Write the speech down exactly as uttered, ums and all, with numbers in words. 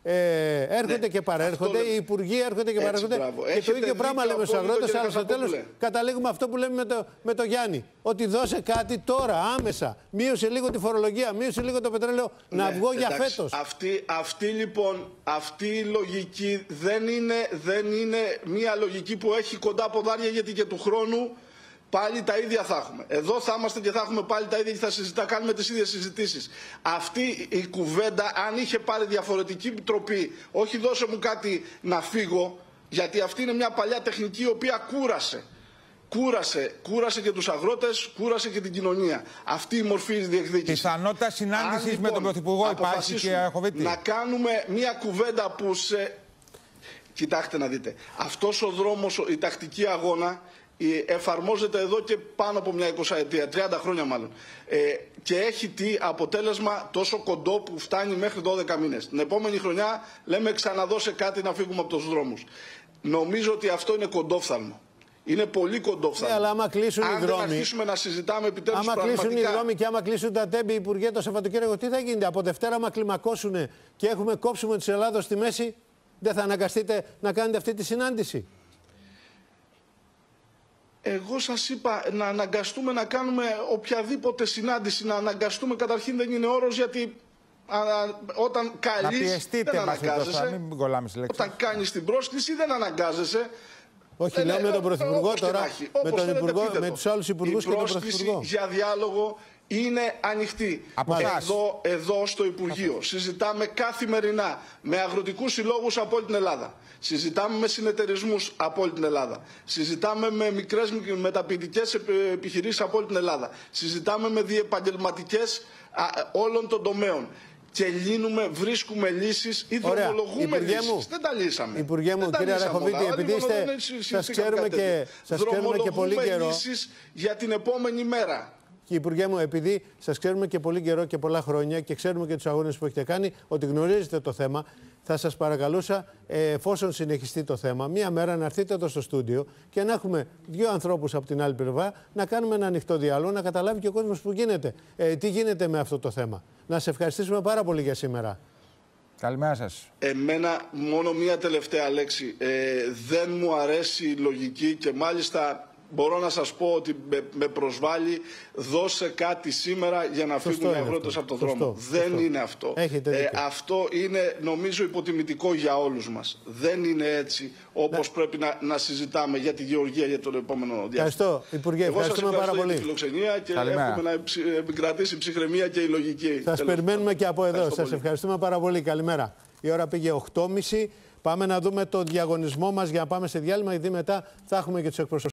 ε, έρχονται ναι, και παρέρχονται, οι υπουργοί έρχονται και παρέρχονται. Και Έχετε το ίδιο πράγμα λέμε στους αγρότες, αλλά στο τέλος καταλήγουμε αυτό που λέμε με το, με το Γιάννη. Ότι δώσε κάτι τώρα, άμεσα. Μείωσε λίγο τη φορολογία, μείωσε λίγο το πετρέλαιο, ναι, να βγω για φέτος. Αυτή, αυτή λοιπόν, αυτή η λογική δεν είναι, δεν είναι μια λογική που έχει κοντά ποδάρια, γιατί και του χρόνου πάλι τα ίδια θα έχουμε. Εδώ θα είμαστε και θα έχουμε πάλι τα ίδια και θα συζητά, κάνουμε τις ίδιες συζητήσεις. Αυτή η κουβέντα, αν είχε πάρει διαφορετική τροπή, όχι δώσε μου κάτι να φύγω, γιατί αυτή είναι μια παλιά τεχνική η οποία κούρασε. Κούρασε, κούρασε και τους αγρότες, κούρασε και την κοινωνία. Αυτή η μορφή διεκδίκησης. Πιθανότητα συνάντησης λοιπόν με τον Πρωθυπουργό υπάρχει και Χοβίτη. Να κάνουμε μια κουβέντα που σε... Κοιτάξτε να δείτε. Αυτός ο δρόμος, η τακτική αγώνα, εφαρμόζεται εδώ και πάνω από μια εικοσαετία, τριάντα χρόνια μάλλον. Ε, και έχει τι αποτέλεσμα τόσο κοντό που φτάνει μέχρι δώδεκα μήνες. Την επόμενη χρονιά λέμε ξαναδώσε κάτι να φύγουμε από τους δρόμους. Νομίζω ότι αυτό είναι κοντόφθαλμο. Είναι πολύ κοντόφθαλμο. Ναι, αλλά άμα κλείσουν αν οι δρόμοι. Αν αρχίσουμε να συζητάμε επιτέλους άμα πραγματικά. κλείσουν οι δρόμοι και άμα κλείσουν τα τέμπη, Υπουργέ, το Σαββατοκύριακο, τι θα γίνεται? Από Δευτέρα, άμα κλιμακώσουν και έχουμε κόψιμο της Ελλάδος στη μέση, δεν θα αναγκαστείτε να κάνετε αυτή τη συνάντηση? Εγώ σας είπα να αναγκαστούμε να κάνουμε οποιαδήποτε συνάντηση. Να αναγκαστούμε καταρχήν δεν είναι όρος, γιατί α, όταν καλείς δεν αναγκάζεσαι. Όταν κάνεις την πρόσκληση δεν αναγκάζεσαι. Όχι, δεν λέω με τον Πρωθυπουργό τώρα, με, τον υπουργό, με τους άλλους υπουργούς και τον Πρωθυπουργό. Η πρόσκληση για διάλογο είναι ανοιχτή. Εδώ, εδώ στο Υπουργείο συζητάμε καθημερινά με αγροτικούς συλλόγους από όλη την Ελλάδα. Συζητάμε με συνεταιρισμούς από όλη την Ελλάδα. Συζητάμε με μικρές μεταποιητικές επιχειρήσεις από όλη την Ελλάδα. Συζητάμε με διεπαγγελματικές όλων των τομέων. Και λύνουμε, βρίσκουμε λύσεις ή δρομολογούμε λύσεις. Δεν τα λύσαμε. Υπουργέ μου, κύριε Ραχοβίτη, επειδή είστε, σας ξέρουμε και, σας ξέρουμε και πολύ καιρό. Λύσεις για την επόμενη μέρα. Και Υπουργέ μου, επειδή σας ξέρουμε και πολύ καιρό και πολλά χρόνια και ξέρουμε και τους αγώνες που έχετε κάνει, ότι γνωρίζετε το θέμα, θα σας παρακαλούσα, εφόσον συνεχιστεί το θέμα, μία μέρα να έρθετε εδώ στο στούντιο και να έχουμε δύο ανθρώπους από την άλλη πλευρά, να κάνουμε ένα ανοιχτό διάλογο, να καταλάβει και ο κόσμος που γίνεται, ε, τι γίνεται με αυτό το θέμα. Να σε ευχαριστήσουμε πάρα πολύ για σήμερα. Καλημέρα σας. Εμένα μόνο μία τελευταία λέξη. Ε, δεν μου αρέσει η λογική και μάλιστα μπορώ να σας πω ότι με, με προσβάλλει, δώσε κάτι σήμερα για να σωστό φύγουν οι αγρότες από τον δρόμο. Σωστό, δεν σωστό. είναι αυτό. Ε, αυτό είναι νομίζω υποτιμητικό για όλους μας. Δεν είναι έτσι όπως ναι. πρέπει να, να συζητάμε για τη γεωργία για τον επόμενο διάστημα. Ευχαριστώ, Υπουργέ. Εγώ ευχαριστούμε σας πάρα πολύ. Για τη φιλοξενία και Καλημέρα. εύχομαι να επικρατήσει η ψυχραιμία και η λογική. Σας περιμένουμε και από εδώ. Σας ευχαριστούμε πάρα πολύ. Καλημέρα. Η ώρα πήγε οκτώ και μισή. Πάμε να δούμε το διαγωνισμό μας για να πάμε σε διάλειμμα, γιατί μετά θα έχουμε και τους εκπροσωπούς.